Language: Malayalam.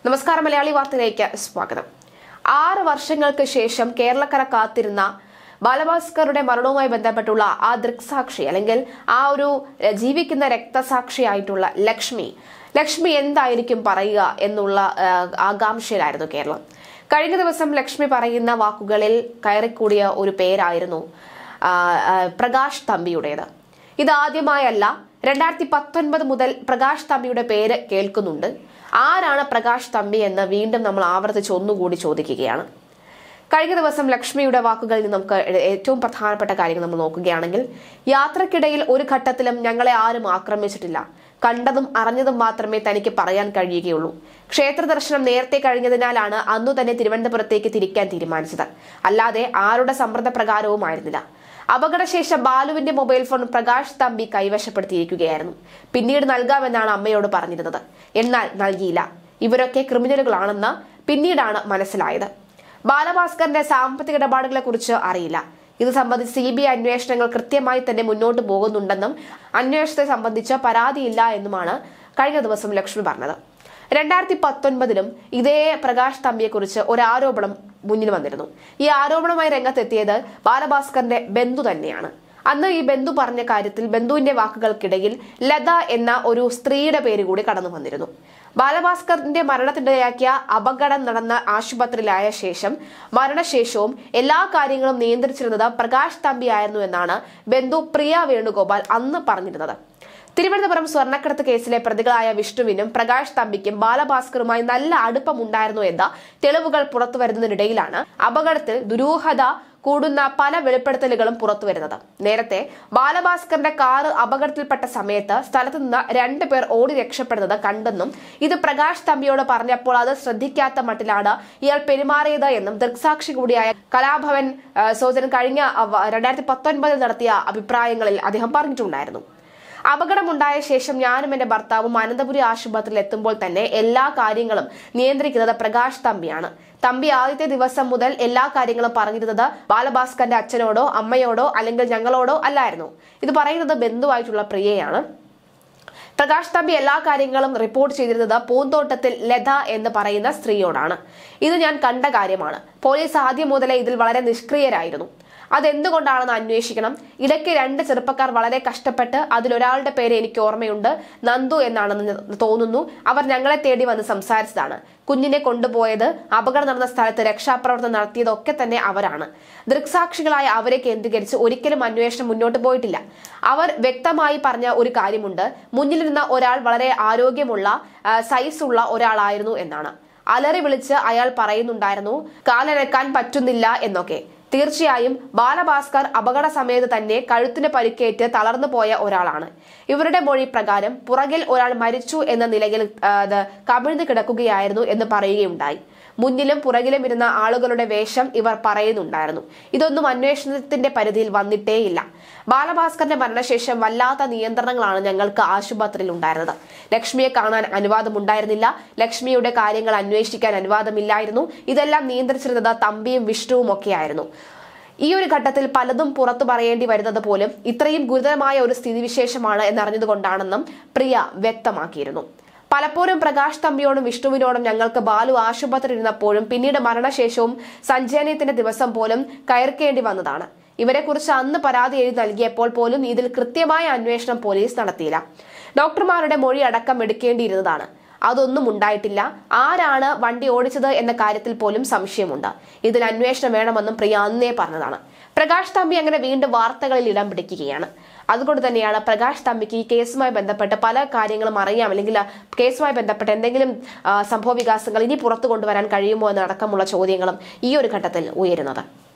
നമസ്കാരം, മലയാളി വാർത്തയിലേക്ക് സ്വാഗതം. 6 വർഷങ്ങൾക്ക് ശേഷം കേരളക്കര കാത്തിരുന്ന ബാലഭാസ്കറുടെ മരണവുമായി ബന്ധപ്പെട്ടുള്ള ആ ദൃക്സാക്ഷി അല്ലെങ്കിൽ ആ ഒരു ജീവിക്കുന്ന രക്തസാക്ഷിയായിട്ടുള്ള ലക്ഷ്മി എന്തായിരിക്കും പറയുക എന്നുള്ള ആകാംക്ഷയിലായിരുന്നു കേരളം. കഴിഞ്ഞ ദിവസം ലക്ഷ്മി പറയുന്ന വാക്കുകളിൽ കയറിക്കൂടിയ ഒരു പേരായിരുന്നു പ്രകാശ് തമ്പിയുടേത്. ഇതാദ്യമായല്ല, 2019 മുതൽ പ്രകാശ് തമ്പിയുടെ പേര് കേൾക്കുന്നുണ്ട്. ആരാണ് പ്രകാശ് തമ്പി എന്ന് വീണ്ടും നമ്മൾ ആവർത്തിച്ച് ഒന്നുകൂടി ചോദിക്കുകയാണ്. കഴിഞ്ഞ ദിവസം ലക്ഷ്മിയുടെ വാക്കുകളിൽ നിന്ന് നമുക്ക് ഏറ്റവും പ്രധാനപ്പെട്ട കാര്യങ്ങൾ നമ്മൾ നോക്കുകയാണെങ്കിൽ, യാത്രക്കിടയിൽ ഒരു ഘട്ടത്തിലും ഞങ്ങളെ ആരും ആക്രമിച്ചിട്ടില്ല. കണ്ടതും അറിഞ്ഞതും മാത്രമേ തനിക്ക് പറയാൻ കഴിയുകയുള്ളൂ. ക്ഷേത്ര ദർശനം നേരത്തെ കഴിഞ്ഞതിനാലാണ് അന്നു തന്നെ തിരുവനന്തപുരത്തേക്ക് തിരിക്കാൻ തീരുമാനിച്ചത്. അല്ലാതെ ആരുടെ സമ്മർദ്ദപ്രകാരവുമായിരുന്നില്ല. അപകടശേഷം ബാലുവിന്റെ മൊബൈൽ ഫോൺ പ്രകാശ് തമ്പി കൈവശപ്പെടുത്തിയിരിക്കുകയായിരുന്നു. പിന്നീട് നൽകാമെന്നാണ് അമ്മയോട് പറഞ്ഞിരുന്നത്. എന്നാൽ നൽകിയില്ല. ഇവരൊക്കെ ക്രിമിനലുകളാണെന്ന് പിന്നീടാണ് മനസ്സിലായത്. ബാലഭാസ്കറിന്റെ സാമ്പത്തിക ഇടപാടുകളെ കുറിച്ച് അറിയില്ല. ഇത് സംബന്ധിച്ച് CBI അന്വേഷണങ്ങൾ കൃത്യമായി തന്നെ മുന്നോട്ട് പോകുന്നുണ്ടെന്നും അന്വേഷണത്തെ സംബന്ധിച്ച് പരാതിയില്ല എന്നുമാണ് കഴിഞ്ഞ ദിവസം ലക്ഷ്മി പറഞ്ഞത്. 2019 ഇതേ പ്രകാശ് തമ്പിയെ കുറിച്ച് ഒരു ആരോപണം മുന്നിൽ വന്നിരുന്നു. ഈ ആരോപണവുമായി രംഗത്തെത്തിയത് ബാലഭാസ്കറിന്റെ ബന്ധു തന്നെയാണ്. അന്ന് ഈ ബന്ധു പറഞ്ഞ കാര്യത്തിൽ ബന്ധുവിന്റെ വാക്കുകൾക്കിടയിൽ ലത എന്ന ഒരു സ്ത്രീയുടെ പേര് കൂടി കടന്നു വന്നിരുന്നു. ബാലഭാസ്കറിന്റെ മരണത്തിനിടയാക്കിയ അപകടം നടന്ന ആശുപത്രിയിലായ ശേഷം മരണശേഷവും എല്ലാ കാര്യങ്ങളും നിയന്ത്രിച്ചിരുന്നത് പ്രകാശ് തമ്പി ആയിരുന്നു എന്നാണ് ബന്ധു പ്രിയ വേണുഗോപാൽ അന്ന് പറഞ്ഞിരുന്നത്. തിരുവനന്തപുരം സ്വർണ്ണക്കടത്ത് കേസിലെ പ്രതികളായ വിഷ്ണുവിനും പ്രകാശ് തമ്പിക്കും ബാലഭാസ്കറുമായി നല്ല അടുപ്പമുണ്ടായിരുന്നു എന്ന തെളിവുകൾ പുറത്തുവരുന്നതിനിടയിലാണ് അപകടത്തിൽ ദുരൂഹത കൂടുന്ന പല വെളിപ്പെടുത്തലുകളും പുറത്തുവരുന്നത്. നേരത്തെ ബാലഭാസ്കറിന്റെ കാറ് അപകടത്തിൽപ്പെട്ട സമയത്ത് സ്ഥലത്ത് നിന്ന് 2 പേർ ഓടി രക്ഷപ്പെടുന്നത് കണ്ടെന്നും ഇത് പ്രകാശ് തമ്പിയോട് പറഞ്ഞപ്പോൾ അത് ശ്രദ്ധിക്കാത്ത മട്ടിലാണ് ഇയാൾ പെരുമാറിയത് എന്നും ദൃക്സാക്ഷി കൂടിയായ കലാഭവൻ സോജൻ കഴിഞ്ഞ 2019 നടത്തിയ അഭിപ്രായങ്ങളിൽ അദ്ദേഹം പറഞ്ഞിട്ടുണ്ടായിരുന്നു. അപകടമുണ്ടായ ശേഷം ഞാനും എന്റെ ഭർത്താവും അനന്തപുരി ആശുപത്രിയിൽ എത്തുമ്പോൾ തന്നെ എല്ലാ കാര്യങ്ങളും നിയന്ത്രിക്കുന്നത് പ്രകാശ് തമ്പിയാണ്. തമ്പി ആദ്യത്തെ ദിവസം മുതൽ എല്ലാ കാര്യങ്ങളും പറഞ്ഞിരുന്നത് ബാലഭാസ്കറിന്റെ അച്ഛനോടോ അമ്മയോടോ അല്ലെങ്കിൽ ഞങ്ങളോടോ അല്ലായിരുന്നു. ഇത് പറയുന്നത് ബന്ധുവായിട്ടുള്ള പ്രിയയാണ്. പ്രകാശ് തമ്പി എല്ലാ കാര്യങ്ങളും റിപ്പോർട്ട് ചെയ്തിരുന്നത് പൂന്തോട്ടത്തിൽ ലത എന്ന് പറയുന്ന സ്ത്രീയോടാണ്. ഇത് ഞാൻ കണ്ട കാര്യമാണ്. പോലീസ് ആദ്യം മുതലേ ഇതിൽ വളരെ നിഷ്ക്രിയരായിരുന്നു. അതെന്തുകൊണ്ടാണെന്ന് അന്വേഷിക്കണം. ഇടയ്ക്ക് 2 ചെറുപ്പക്കാർ വളരെ കഷ്ടപ്പെട്ട്, അതിലൊരാളുടെ പേര് എനിക്ക് ഓർമ്മയുണ്ട്, നന്ദു എന്നാണെന്ന് തോന്നുന്നു, അവർ ഞങ്ങളെ തേടി വന്ന് സംസാരിച്ചതാണ്. കുഞ്ഞിനെ കൊണ്ടുപോയത്, അപകടം നടന്ന സ്ഥലത്ത് രക്ഷാപ്രവർത്തനം നടത്തിയതൊക്കെ തന്നെ അവരാണ്. ദൃക്സാക്ഷികളായ അവരെ കേന്ദ്രീകരിച്ച് ഒരിക്കലും അന്വേഷണം മുന്നോട്ട് പോയിട്ടില്ല. അവർ വ്യക്തമായി പറഞ്ഞ ഒരു കാര്യമുണ്ട്, മുന്നിലിരുന്ന ഒരാൾ വളരെ ആരോഗ്യമുള്ള സൈസുള്ള ഒരാളായിരുന്നു എന്നാണ്. അലറി വിളിച്ച് അയാൾ പറയുന്നുണ്ടായിരുന്നു കാലനക്കാൻ പറ്റുന്നില്ല എന്നൊക്കെ. തീർച്ചയായും ബാലഭാസ്കർ അപകട സമയത്ത് തന്നെ കഴുത്തിന് പരിക്കേറ്റ് തളർന്നു പോയ ഒരാളാണ്. ഇവരുടെ മൊഴി പ്രകാരം പുറകിൽ ഒരാൾ മരിച്ചു എന്ന നിലയിൽ കമിഴ്ന്നു കിടക്കുകയായിരുന്നു എന്ന് പറയുകയുണ്ടായി. മുന്നിലും പുറകിലും ഇരുന്ന ആളുകളുടെ വേഷം ഇവർ പറയുന്നുണ്ടായിരുന്നു. ഇതൊന്നും അന്വേഷണത്തിന്റെ പരിധിയിൽ വന്നിട്ടേയില്ല. ബാലഭാസ്കറിന്റെ മരണശേഷം വല്ലാത്ത നിയന്ത്രണങ്ങളാണ് ഞങ്ങൾക്ക് ആശുപത്രിയിൽ ഉണ്ടായിരുന്നത്. ലക്ഷ്മിയെ കാണാൻ അനുവാദമുണ്ടായിരുന്നില്ല. ലക്ഷ്മിയുടെ കാര്യങ്ങൾ അന്വേഷിക്കാൻ അനുവാദമില്ലായിരുന്നു. ഇതെല്ലാം നിയന്ത്രിച്ചിരുന്നത് തമ്പിയും വിഷ്ണുവും ഒക്കെയായിരുന്നു. ഈ ഒരു ഘട്ടത്തിൽ പലതും പുറത്തു പറയേണ്ടി വരുന്നത് പോലും ഇത്രയും ഗുരുതരമായ ഒരു സ്ഥിതിവിശേഷമാണ് എന്നറിഞ്ഞതുകൊണ്ടാണെന്നും പ്രിയ വ്യക്തമാക്കിയിരുന്നു. പലപ്പോഴും പ്രകാശ് തമ്പിയോടും വിഷ്ണുവിനോടും ഞങ്ങൾക്ക് ബാലു ആശുപത്രി ഇരുന്നപ്പോഴും പിന്നീട് മരണശേഷവും സഞ്ചയനത്തിന്റെ ദിവസം പോലും കയർക്കേണ്ടി വന്നതാണ്. ഇവരെക്കുറിച്ച് അന്ന് പരാതി എഴുതി നൽകിയപ്പോൾ പോലും ഇതിൽ കൃത്യമായ അന്വേഷണം പോലീസ് നടത്തിയില്ല. ഡോക്ടർമാരുടെ മൊഴി അടക്കം എടുക്കേണ്ടിയിരുന്നതാണ്. അതൊന്നും ഉണ്ടായിട്ടില്ല. ആരാണ് വണ്ടി ഓടിച്ചത് എന്ന കാര്യത്തിൽ പോലും സംശയമുണ്ട്. ഇതിൽ അന്വേഷണം വേണമെന്നും പ്രിയ അന്നേ പറഞ്ഞതാണ്. പ്രകാശ് തമ്പി അങ്ങനെ വീണ്ടും വാർത്തകളിൽ ഇടം പിടിക്കുകയാണ്. അതുകൊണ്ട് തന്നെയാണ് പ്രകാശ് തമ്പിക്ക് ഈ കേസുമായി ബന്ധപ്പെട്ട് പല കാര്യങ്ങളും അറിയാം, അല്ലെങ്കിൽ കേസുമായി ബന്ധപ്പെട്ട് എന്തെങ്കിലും സംഭവ വികാസങ്ങൾ ഇനി പുറത്തു കൊണ്ടുവരാൻ കഴിയുമോ എന്നടക്കമുള്ള ചോദ്യങ്ങളും ഈ ഒരു ഘട്ടത്തിൽ ഉയരുന്നത്.